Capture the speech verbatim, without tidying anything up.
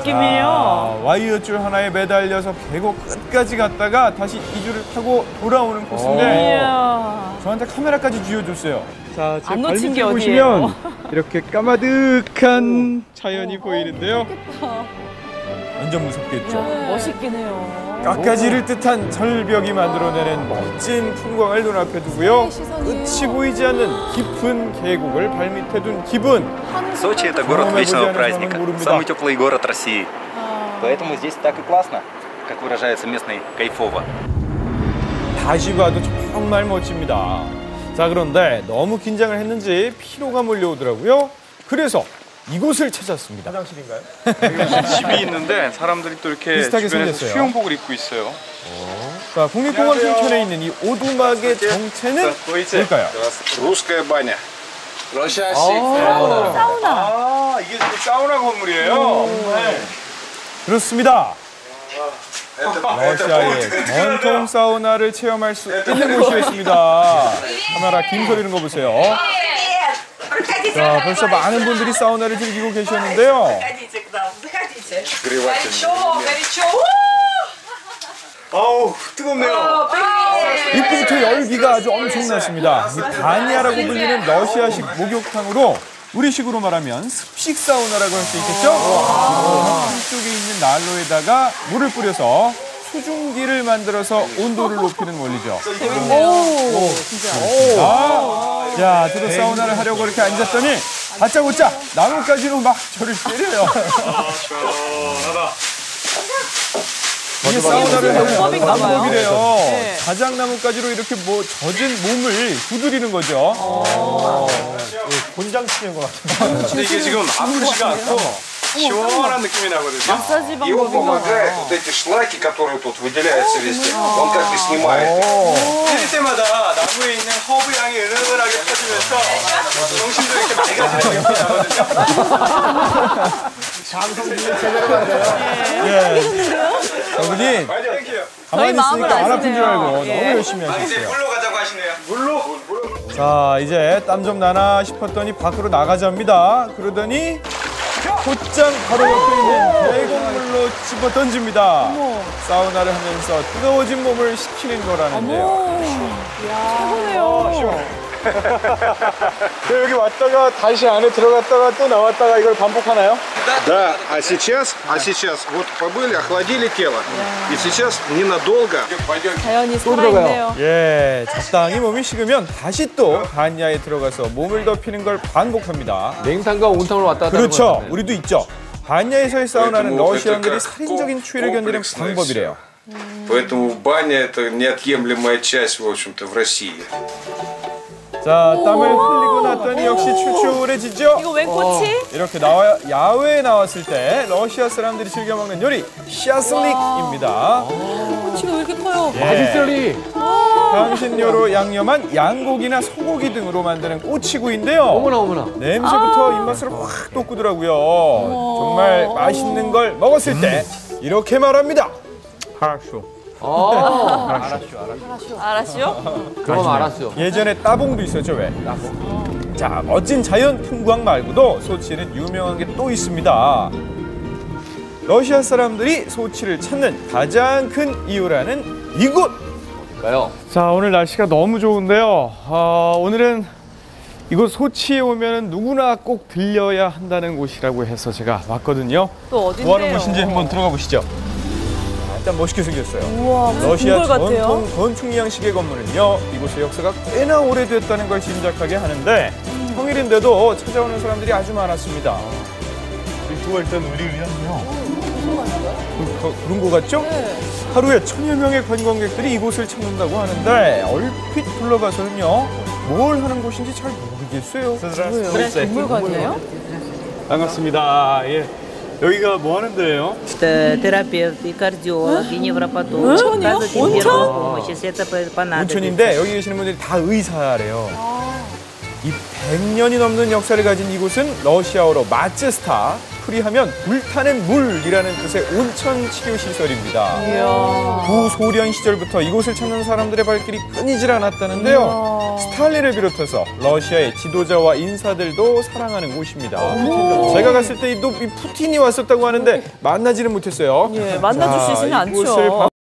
느낌이에요. 아, 와이어줄 하나에 매달려서 계곡 끝까지 갔다가 다시 이줄을 타고 돌아오는 코스인데 이야. 저한테 카메라까지 쥐어줬어요. 자, 제 안 놓친 게 발밑을 어디예요? 보시면 이렇게 까마득한 자연이 보이는데요. 완전 무섭겠죠? 야, 멋있긴 해요. 깎아지를 듯한 절벽이 만들어내는 멋진 풍광을 눈앞에 두고요. 끝이 보이지 않는 깊은 계곡을 발밑에 둔 기분. Сочи – это город вечного праздника, самый теплый город России. Поэтому здесь так и классно, как выражается местный, кайфово. 다시 봐도 정말 멋집니다. 자, 그런데 너무 긴장을 했는지 피로가 몰려오더라고요. 그래서 이곳을 찾았습니다. 화장실인가요? 집이 있는데 사람들이 또 이렇게 비슷하게 주변에서 생겼어요. 수영복을 입고 있어요. 자, 국립공원 펜션에 있는 이 오두막의 정체는 뭘까요? Русская баня. 러시아식 사우나. 아, 이게 지금 사우나 건물이에요? 네. 그렇습니다. 러시아의 전통 사우나를 체험할 수 있는 곳이었습니다. 카메라 김소리는 거 보세요. 자, 벌써 많은 분들이 사우나를 즐기고 계셨는데요. 아우, 뜨겁네요. 입구부터 열기가 아주 엄청났습니다. 이 바니아라고 불리는 러시아식 목욕탕으로 우리식으로 말하면 습식 사우나라고 할 수 있겠죠? 한쪽에 있는 난로에다가 물을 뿌려서 수증기를 만들어서 온도를 높이는 원리죠. 오, 진짜. 아, 자, 저도 사우나를 하려고 이렇게 앉았더니 다짜고짜 나뭇가지로 막 저를 때려요. 이게 사우나를 하는 방법인가 봐요. 방법이래요. 네. 자작나뭇가지로 이렇게 뭐 젖은 몸을 두드리는 거죠. 곤장 치는 것 같아요. 근데 이게 지금 아프지가 않고 시원한 느낌이 나거든요. 마사지 И он 방법인가 помогает 봐요. вот эти шлаки, которые тут выделяются везде, он как бы снимает. 때릴 때마다 나무에 있는 허브 향이 은은하게 퍼지면서 정신도 이렇게 맑아지는 느낌이 나거든요. 예. 저분이 가만히 마음을 있으니까 안 아픈 줄 아시네요. 알고 예. 너무 열심히 이제 하셨어요. 물로 가자고 하시네요. 물로? 자, 이제 땀 좀 나나 싶었더니 밖으로 나가자입니다. 그러더니 곧장 바로 옆에 있는 계곡물로 집어 던집니다. 어머. 사우나를 하면서 뜨거워진 몸을 식히는 거라는데요. 어머. 최고네요. 여기 왔다가 다시 안에 들어갔다가 또 나왔다가 이걸 반복하나요? Да, а сейчас, а сейчас вот побыли, охладили тело. И сейчас ненадолго. 자연이 살아있네요. 예, 적당히 몸이 식으면 다시 또 반야에 들어가서 몸을 덮이는 걸 반복합니다. 냉탕과 온탕으로 왔다 갔다 하는 그렇죠. 거잖아요. 우리도 있죠. 반야에서의 사우나는 러시아인들이 살인적인 추위를 견디는 방법이래요. Поэтому баня это неотъемлемая часть, в общем-то, в России. 자, 땀을 흘리고 났더니 역시 출출해지죠? 이거 웬 꼬치? 이렇게 나와, 야외에 나왔을 때 러시아 사람들이 즐겨 먹는 요리 샤슬릭입니다. 꼬치가 왜 이렇게 커요? 예. 맛있으리. 향신료로 양념한 양고기나 소고기 등으로 만드는 꼬치구이인데요. 어머나 어머나. 냄새부터 입맛을 확 돋구더라고요. 정말 맛있는 걸 먹었을 때 이렇게 말합니다. 하쇼. 아, 알았죠? 그럼 알았어요. 예전에 따봉도 있었죠, 왜? 따봉. 자, 멋진 자연 풍광 말고도 소치는 유명한 게 또 있습니다. 러시아 사람들이 소치를 찾는 가장 큰 이유라는 이곳! 가요. 자, 오늘 날씨가 너무 좋은데요. 아, 오늘은 이곳 소치에 오면 누구나 꼭 들려야 한다는 곳이라고 해서 제가 왔거든요. 또 어딘데요? 뭐 하는 곳인지 한번 들어가 보시죠. 일단 멋있게 생겼어요. 우와, 무슨 러시아 궁궐 같아요. 전통 건축 양식의 건물은요, 이곳의 역사가 꽤나 오래됐다는 걸 짐작하게 하는데 음. 평일인데도 찾아오는 사람들이 아주 많았습니다. 좋아할 땐 우리 위한요. 그, 그런 거 같죠? 네. 하루에 천여 명의 관광객들이 이곳을 찾는다고 하는데 얼핏 둘러봐서는요, 뭘 하는 곳인지 잘 모르겠어요. 건물 같네요? 반갑습니다. 예. 여기가 뭐 하는 데예요? терапевт и кардиолог, и невропатолог. 온천이요? 온천? помощь, если это понадобится. 온천인데 여기 계시는 분들이 다 의사래요. 이 백 년이 넘는 역사를 가진 이곳은 러시아어로 마체스타, 프리하면 불타는 물이라는 뜻의 온천 치료 시설입니다. 이야. 구소련 시절부터 이곳을 찾는 사람들의 발길이 끊이질 않았다는데요. 스탈린을 비롯해서 러시아의 지도자와 인사들도 사랑하는 곳입니다. 제가 갔을 때 또 이 푸틴이 왔었다고 하는데 만나지는 못했어요. 예, 만나주시진 자, 않죠. 이곳을